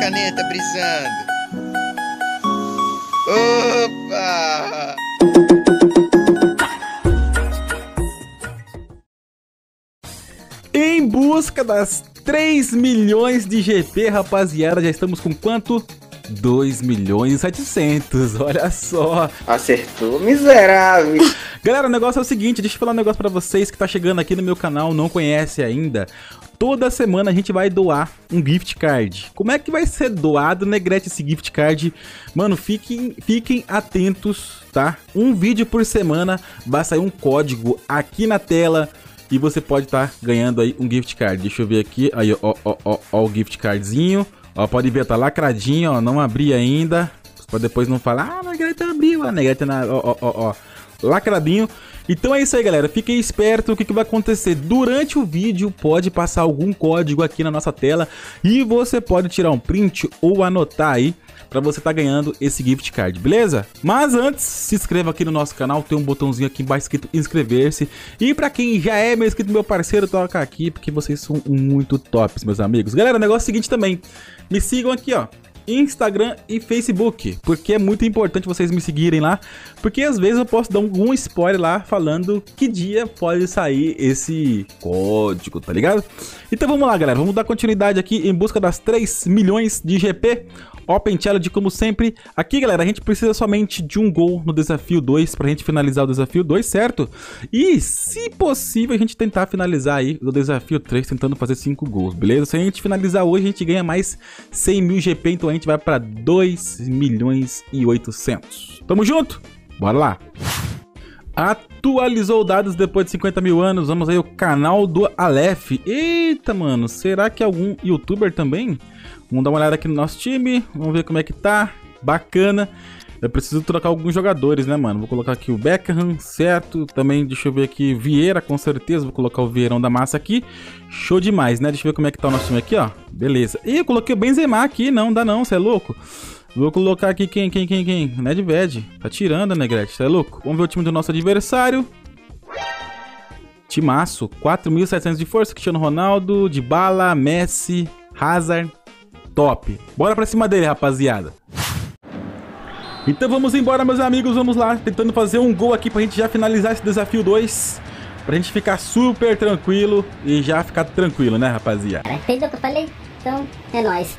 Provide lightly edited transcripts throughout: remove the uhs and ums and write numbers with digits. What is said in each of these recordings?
caneta brisando. Opa! Em busca das 3 milhões de GP, rapaziada, já estamos com quanto? 2 milhões e 700, olha só. Acertou, miserável. Galera, o negócio é o seguinte, deixa eu falar um negócio pra vocês que tá chegando aqui no meu canal, não conhece ainda. Toda semana a gente vai doar um gift card. Como é que vai ser doado, Negrete, esse gift card? Mano, fiquem atentos, tá? Um vídeo por semana, vai sair um código aqui na tela e você pode estar ganhando aí um gift card. Deixa eu ver aqui, aí ó o gift cardzinho. Ó, pode ver, tá lacradinho, ó, não abri ainda. Pra depois não falar, ah, a Negrete abriu, a Negrete ó, lacradinho. Então é isso aí, galera, fiquem espertos. O que vai acontecer? Durante o vídeo pode passar algum código aqui na nossa tela e você pode tirar um print ou anotar aí pra você tá ganhando esse gift card, beleza? Mas antes, se inscreva aqui no nosso canal, tem um botãozinho aqui embaixo escrito inscrever-se. E pra quem já é meu inscrito, meu parceiro, toca aqui, porque vocês são muito tops, meus amigos. Galera, o negócio é o seguinte também, me sigam aqui, ó, Instagram e Facebook, porque é muito importante vocês me seguirem lá, porque às vezes eu posso dar algum spoiler lá falando que dia pode sair esse código, tá ligado? Então vamos lá, galera, vamos dar continuidade aqui em busca das 3 milhões de GP. Open Challenge, como sempre. Aqui, galera, a gente precisa somente de um gol no desafio 2 pra gente finalizar o desafio 2, certo? E, se possível, a gente tentar finalizar aí o desafio 3, tentando fazer 5 gols, beleza? Se a gente finalizar hoje, a gente ganha mais 100 mil GP, então a gente vai pra 2 milhões e 800. Tamo junto? Bora lá! Atualizou dados depois de 50 mil anos, vamos aí o canal do Aleph. Eita, mano, será que algum youtuber também? Vamos dar uma olhada aqui no nosso time, vamos ver como é que tá, bacana. Eu preciso trocar alguns jogadores, né, mano? Vou colocar aqui o Beckham, certo? Também, deixa eu ver aqui, Vieira, com certeza, vou colocar o Vieirão da massa aqui. Show demais, né? Deixa eu ver como é que tá o nosso time aqui, ó. Beleza. Ih, eu coloquei o Benzema aqui, não dá não, você é louco? Vou colocar aqui quem? Nedved. Tá tirando, Negrete, você é louco? Vamos ver o time do nosso adversário. Timaço, 4.700 de força, Cristiano Ronaldo, Dybala, Messi, Hazard. Top. Bora pra cima dele, rapaziada. Então vamos embora, meus amigos. Vamos lá, tentando fazer um gol aqui pra gente já finalizar esse desafio 2. Pra gente ficar super tranquilo e já ficar tranquilo, né, rapaziada? Entendeu o que eu falei? Então, é nóis.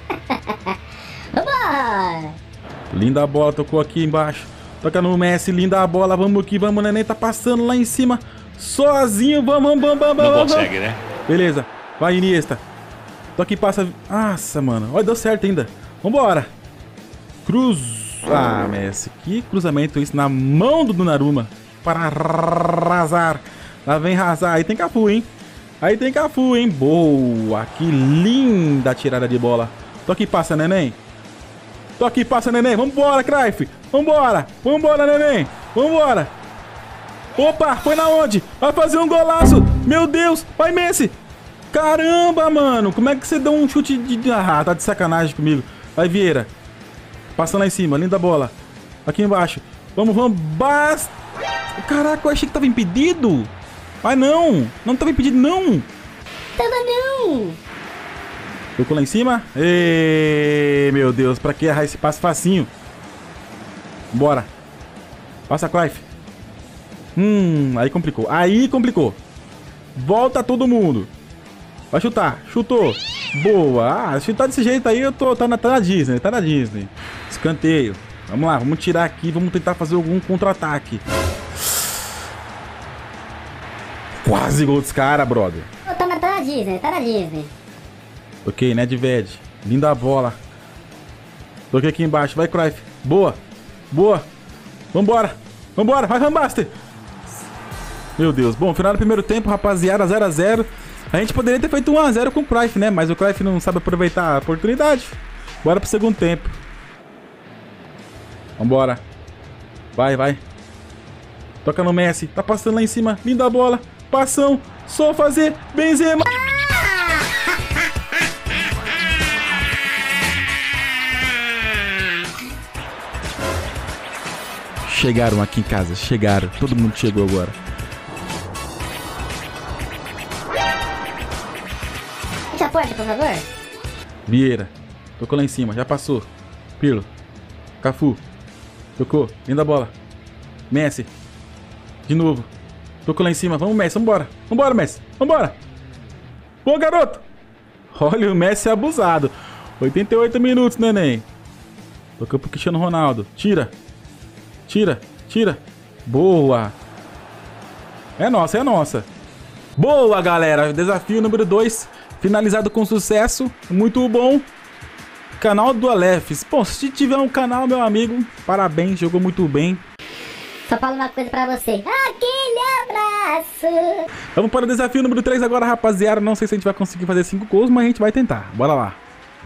Vamos! Linda a bola, tocou aqui embaixo. Toca no Messi, linda a bola. Vamos que vamos, o Neném tá passando lá em cima. Sozinho, vamos. Não consegue, né? Beleza, vai, Iniesta. Toca e passa. Nossa, mano. Olha, deu certo ainda. Vambora. Cruz. Ah, Messi. Que cruzamento isso na mão do Donnarumma. Para arrasar. Lá vem arrasar. Aí tem Cafu, hein? Boa. Que linda a tirada de bola. Toca e passa, Neném. Vambora, Cruyff. Vambora, Neném. Vambora. Opa, foi na onde? Vai fazer um golaço. Meu Deus. Vai, Messi. Caramba, mano, como é que você deu um chute de... Ah, tá de sacanagem comigo. Vai, Vieira. Passa lá em cima, linda bola. Aqui embaixo. Vamos. Basta. Caraca, eu achei que tava impedido. Mas não tava impedido, não. Tava não. Tocou lá em cima. Ê, meu Deus, pra que errar esse passe facinho? Bora. Passa, Cruyff. Aí complicou. Volta todo mundo. Vai chutar, chutou. Boa. Ah, chutar desse jeito aí, tá na Disney. Escanteio. Vamos lá, vamos tirar aqui, vamos tentar fazer algum contra-ataque. Quase gol dos caras, brother. Tá na Disney. Ok, Nedved. Linda a bola. Toquei aqui embaixo, vai, Cruyff. Boa. Vambora, vai, Rambaster. Meu Deus, bom, final do primeiro tempo, rapaziada, 0 a 0. A gente poderia ter feito 1 a 0 com o Cruyff, né? Mas o Cruyff não sabe aproveitar a oportunidade. Bora pro segundo tempo. Vambora. Vai. Toca no Messi. Tá passando lá em cima. Linda bola. Passão. Só fazer. Benzema. Chegaram aqui em casa. Chegaram. Todo mundo chegou agora. Fecha a porta, por favor. Vieira. Tocou lá em cima, já passou. Pirlo. Cafu. Tocou. Linda bola. Messi. De novo. Tocou lá em cima. Vamos, Messi. Vambora. Vambora, Messi. Vambora. Boa, garoto. Olha o Messi abusado. 88 minutos, neném. Tocou pro Cristiano Ronaldo. Tira. Tira. Tira. Boa. É nossa, é nossa. Boa, galera. Desafio número 2. Finalizado com sucesso. Muito bom. Canal do Aleph. Bom, se tiver um canal, meu amigo, parabéns. Jogou muito bem. Só falo uma coisa pra você. Aquele abraço. Vamos para o desafio número 3 agora, rapaziada. Não sei se a gente vai conseguir fazer 5 gols, mas a gente vai tentar. Bora lá.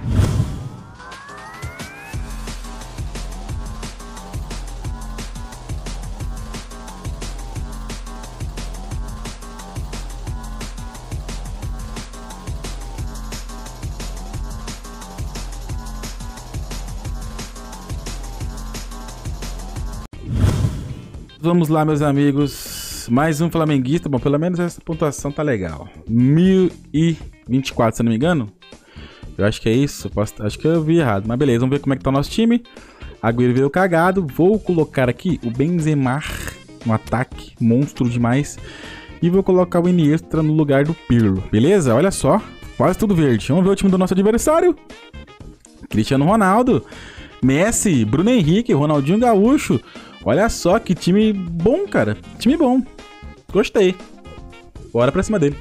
Vamos lá, meus amigos. Mais um flamenguista. Bom, pelo menos essa pontuação tá legal. 1024, se não me engano. Eu acho que é isso. Acho que eu vi errado. Mas beleza, vamos ver como é que tá o nosso time. Agüero veio cagado. Vou colocar aqui o Benzema no ataque. Monstro demais. E vou colocar o Iniesta no lugar do Pirlo. Beleza? Olha só. Quase tudo verde. Vamos ver o time do nosso adversário. Cristiano Ronaldo. Messi. Bruno Henrique. Ronaldinho Gaúcho. Olha só que time bom, cara. Time bom. Gostei. Bora pra cima dele.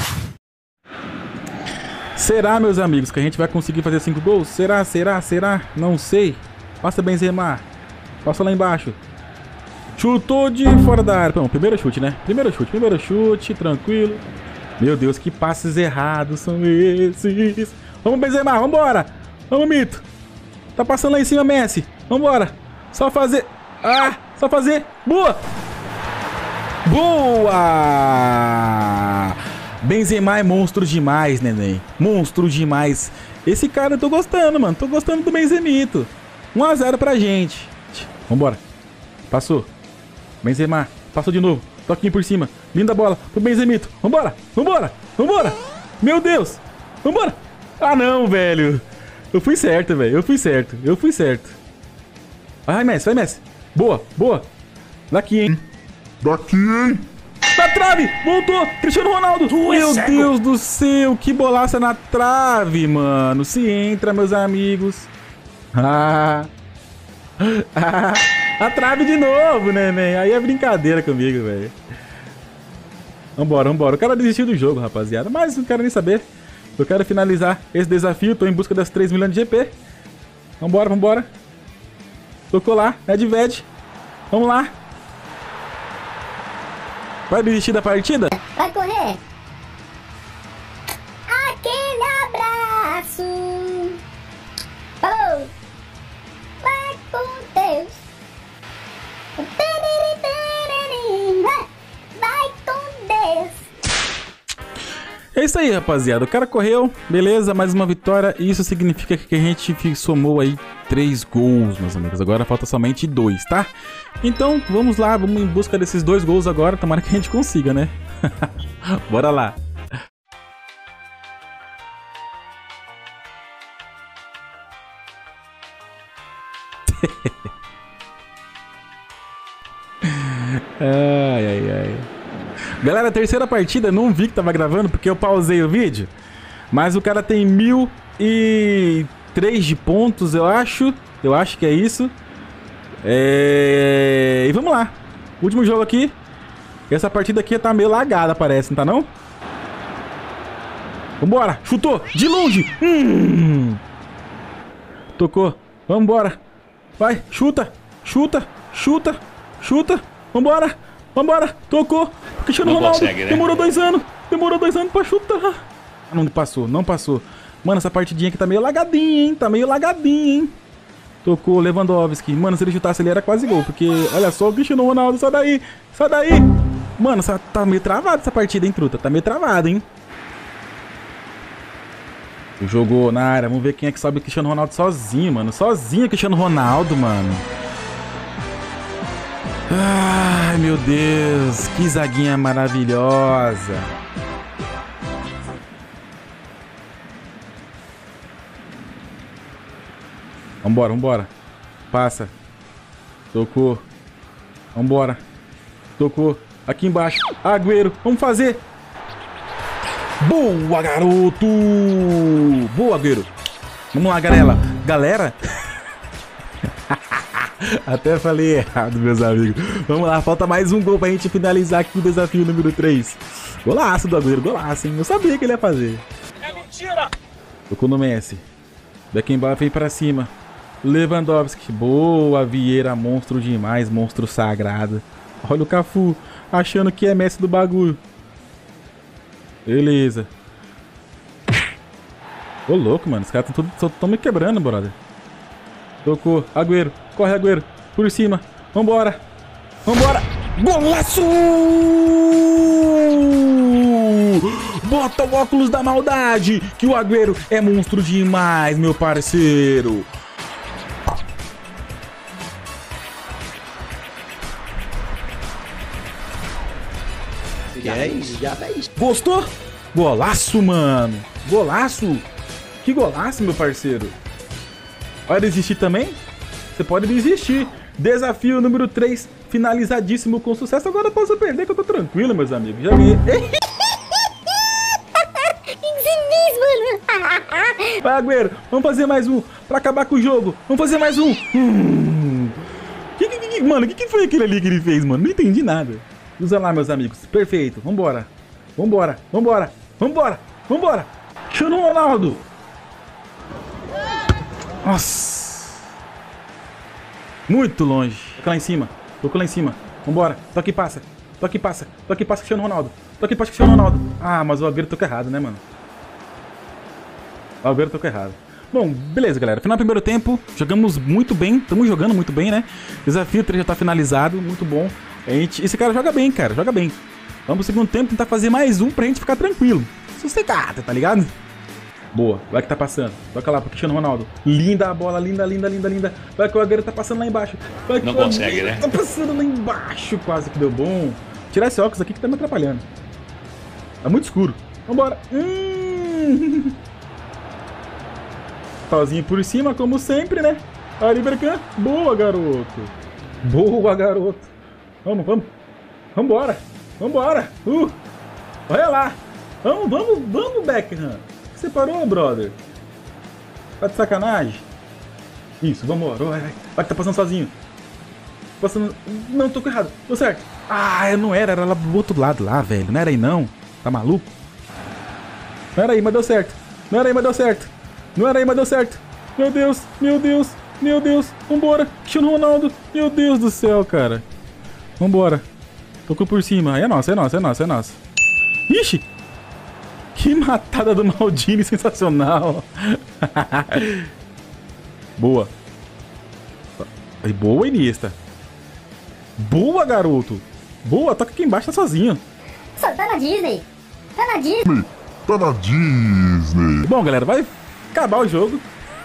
Será, meus amigos, que a gente vai conseguir fazer 5 gols? Será? Será? Será? Não sei. Passa Benzema. Passa lá embaixo. Chutou de fora da área. Bom, primeiro chute, né? Primeiro chute, tranquilo. Meu Deus, que passes errados são esses. Vamos, Benzema, vambora. Vamos, Mito. Tá passando lá em cima, Messi. Vambora. Só fazer... Ah, só fazer. Boa. Boa. Benzema é monstro demais, neném. Monstro demais. Esse cara eu tô gostando, mano. Tô gostando do Benzemito. 1 a 0 pra gente. Vambora. Passou. Benzema. Passou de novo. Toquinho por cima. Linda bola pro Benzemito. Vambora. Vambora. Vambora. Meu Deus. Vambora. Ah, não, velho. Eu fui certo, velho. Eu fui certo. Eu fui certo. Vai, Messi. Vai, Messi. Boa. Boa. Daqui, hein. Daqui, hein? Na trave! Voltou! Cristiano Ronaldo! Meu Deus do céu! Que bolaça na trave, mano! Se entra, meus amigos! A trave de novo, neném! Aí é brincadeira comigo, velho. Vambora, vambora. O cara desistiu do jogo, rapaziada. Mas não quero nem saber. Eu quero finalizar esse desafio. Tô em busca das 3 milhões de GP. Vambora, vambora. Tocou lá. Nedved. Vamos lá. Vai desistir da partida? Vai correr. Aquele abraço. Falou. Vai com Deus. Vai com Deus. É isso aí, rapaziada. O cara correu, beleza, mais uma vitória. E isso significa que a gente somou aí 3 gols, meus amigos. Agora falta somente 2, tá? Então, vamos lá, vamos em busca desses 2 gols agora. Tomara que a gente consiga, né? Bora lá. Ai, ai, ai. Galera, terceira partida, não vi que tava gravando porque eu pausei o vídeo. Mas o cara tem 1003 de pontos, eu acho. Eu acho que é isso. E vamos lá. Último jogo aqui. Essa partida aqui tá meio lagada, parece, não tá não? Vambora. Chutou. De longe. Tocou. Vambora. Vai. Chuta. Chuta. Chuta. Chuta. Vambora. Vambora. Tocou. Cristiano Ronaldo. Consegue, né? Demorou 2 anos. Demorou 2 anos pra chutar. Não passou. Não passou. Mano, essa partidinha aqui tá meio lagadinha, hein? Tá meio lagadinha, hein? Tocou Lewandowski. Mano, se ele chutasse ele era quase gol. Porque, olha só, o Cristiano Ronaldo. Sai daí. Sai daí. Mano, tá meio travado essa partida, hein, truta? Tá meio travado, hein? Jogou na área. Vamos ver quem é que sobe o Cristiano Ronaldo sozinho, mano. Sozinho o Cristiano Ronaldo, mano. Ai, meu Deus. Que zaguinha maravilhosa. Vambora, vambora. Passa. Tocou. Vambora. Tocou. Aqui embaixo. Agüero. Vamos fazer. Boa, garoto. Boa, Agüero. Vamos lá, galera. Galera. Até falei errado, meus amigos. Vamos lá, falta mais um gol pra gente finalizar aqui o desafio número 3. Golaço do Agüero, golaço, hein? Eu sabia que ele ia fazer. É mentira! Tocou no Messi. Beckenbauer vem pra cima. Lewandowski. Boa, Vieira. Monstro demais, monstro sagrado. Olha o Cafu, achando que é Messi do bagulho. Beleza. Ô, louco, mano. Os caras estão me quebrando, brother. Tocou. Agüero. Corre, Agüero. Por cima. Vambora. Vambora. Golaço! Bota o óculos da maldade, que o Agüero é monstro demais, meu parceiro. Que é isso? Gostou? Golaço, mano. Golaço. Que golaço, meu parceiro. Vai desistir também? Você pode desistir. Desafio número 3, finalizadíssimo com sucesso. Agora eu posso perder, que eu tô tranquilo, meus amigos. Já vi. Vai, Agüero. Vamos fazer mais um pra acabar com o jogo. Vamos fazer mais um. Mano, o que foi aquele ali que ele fez, mano? Não entendi nada. Usa lá, meus amigos. Perfeito. Vambora. Vambora. Vambora. Vambora. Vambora. Cristiano Ronaldo. Nossa. Muito longe. Toca lá em cima. Tocou lá em cima. Vambora. Toque e passa. Toque e passa. Toque e passa, Cristiano Ronaldo. Toque e passa, Cristiano Ronaldo. Ah, mas o Agüero tocou errado, né, mano? O Agüero tocou errado. Bom, beleza, galera. Final do primeiro tempo. Jogamos muito bem. Estamos jogando muito bem, né? Desafio 3 já tá finalizado. Muito bom. Esse cara joga bem, cara. Joga bem. Vamos pro segundo tempo tentar fazer mais um pra gente ficar tranquilo. Sossegado, tá ligado? Boa. Vai que tá passando. Toca lá pro Cristiano Ronaldo. Linda a bola. Linda, linda, linda, linda. Vai que o Agüero tá passando lá embaixo. Vai que não consegue, né? Tá passando lá embaixo. Quase que deu bom. Tirar esse óculos aqui que tá me atrapalhando. Tá muito escuro. Vambora. Pauzinho por cima, como sempre, né? Ali, Berkan. Boa, garoto. Boa, garoto. Vamos, vamos. Vambora. Vambora. Olha lá. Vamos, vamos, vamos, Beckham. Você parou, brother? Tá de sacanagem? Isso, vambora. Vai que tá passando sozinho. Passando... Não, tô errado. Deu certo. Ah, não era. Era lá do outro lado lá, velho. Não era aí, não. Tá maluco? Não era aí, mas deu certo. Não era aí, mas deu certo. Não era aí, mas deu certo. Meu Deus, meu Deus, meu Deus. Vambora. Cristiano Ronaldo. Meu Deus do céu, cara. Vambora. Tocou por cima. É nossa, é nossa, é nossa, é nossa. Ixi. Que matada do Maldini, sensacional. Boa. Boa, Iniesta. Boa, garoto. Boa, toca aqui embaixo, tá sozinho. Só tá na Disney. Tá na Disney. Tá na Disney. Bom, galera, vai acabar o jogo.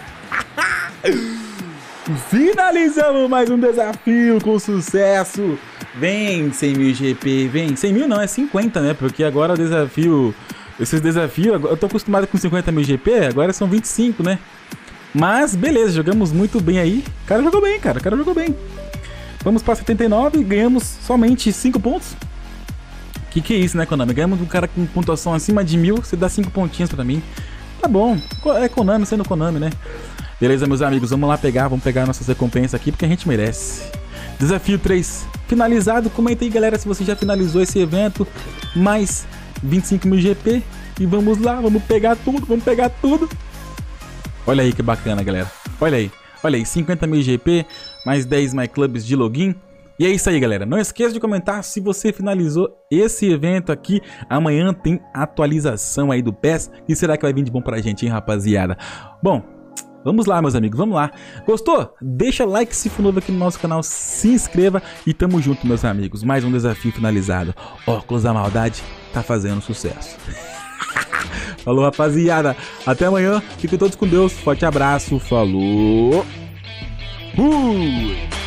Finalizamos mais um desafio com sucesso. Vem 100 mil GP, vem. 100 mil não, é 50, né? Porque agora o desafio... Esses desafios, eu tô acostumado com 50 mil GP, agora são 25, né? Mas, beleza, jogamos muito bem aí. O cara jogou bem, cara, o cara jogou bem. Vamos para 79, ganhamos somente 5 pontos. Que é isso, né, Konami? Ganhamos um cara com pontuação acima de 1000, você dá 5 pontinhos pra mim. Tá bom, é Konami sendo Konami, né? Beleza, meus amigos, vamos lá vamos pegar nossas recompensas aqui, porque a gente merece. Desafio 3 finalizado. Comenta aí, galera, se você já finalizou esse evento. Mais 25 mil GP. E vamos lá, vamos pegar tudo, vamos pegar tudo. Olha aí que bacana, galera. Olha aí, 50 mil GP, mais 10 MyClubs de login. E é isso aí, galera. Não esqueça de comentar se você finalizou esse evento aqui. Amanhã tem atualização aí do PES. E será que vai vir de bom pra gente, hein, rapaziada? Bom, vamos lá, meus amigos, vamos lá. Gostou? Deixa like se for novo aqui no nosso canal, se inscreva e tamo junto, meus amigos. Mais um desafio finalizado. Óculos da Maldade tá fazendo sucesso. Falou, rapaziada. Até amanhã. Fiquem todos com Deus. Forte abraço. Falou.